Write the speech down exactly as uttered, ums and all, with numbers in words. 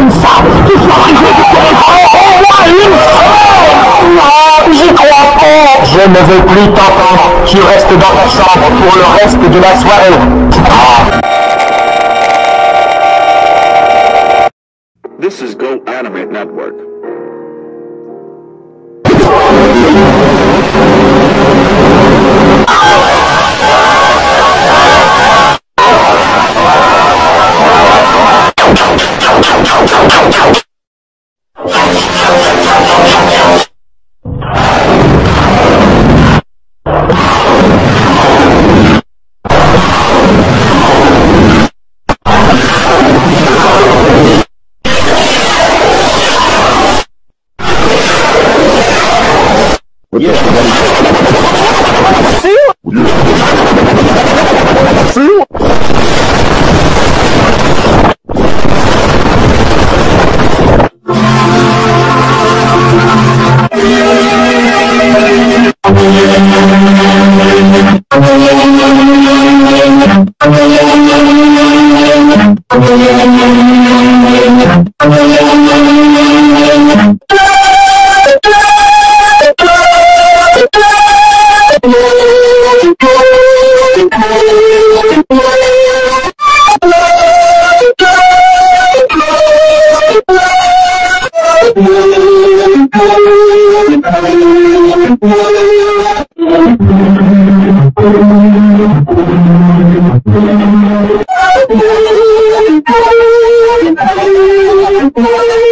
comme ça, tu seras arrivé du territoire. Oh, ouais, non, j'y crois pas. Je ne veux plus t'entendre. Tu restes dans ta chambre pour le reste de la soirée. Ah. This is Go Animate Network. Yeah. See? See? Thank you.